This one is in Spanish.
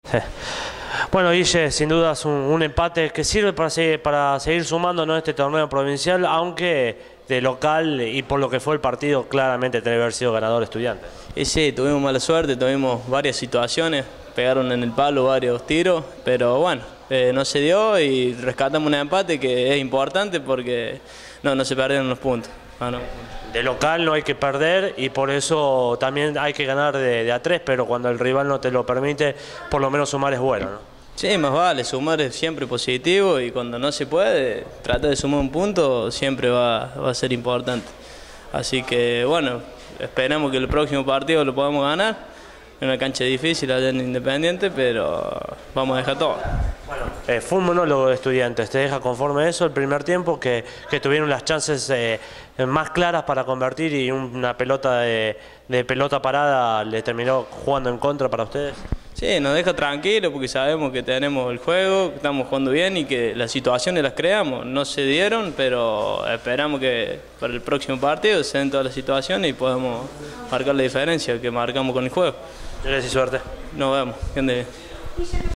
Bueno, Guille, sin duda es un empate que sirve para seguir sumando, ¿no?, este torneo provincial, aunque de local y por lo que fue el partido, claramente debe haber sido ganador Estudiantes. Y sí, tuvimos mala suerte, tuvimos varias situaciones, pegaron en el palo varios tiros, pero bueno, no se dio y rescatamos un empate que es importante porque no se perdieron los puntos. De local no hay que perder y por eso también hay que ganar de a tres, pero cuando el rival no te lo permite, por lo menos sumar es bueno, ¿no? Sí, más vale, sumar es siempre positivo y cuando no se puede, tratar de sumar un punto siempre va a ser importante. Así que bueno, esperamos que el próximo partido lo podamos ganar. En una cancha difícil allá en Independiente, pero vamos a dejar todo. Bueno, fue un monólogo de Estudiantes. ¿Te deja conforme eso el primer tiempo? Que tuvieron las chances más claras para convertir y una pelota de pelota parada le terminó jugando en contra para ustedes. Sí, nos deja tranquilos porque sabemos que tenemos el juego, que estamos jugando bien y que las situaciones las creamos. No se dieron, pero esperamos que para el próximo partido se den todas las situaciones y podamos marcar la diferencia que marcamos con el juego. Gracias y suerte. Nos vemos.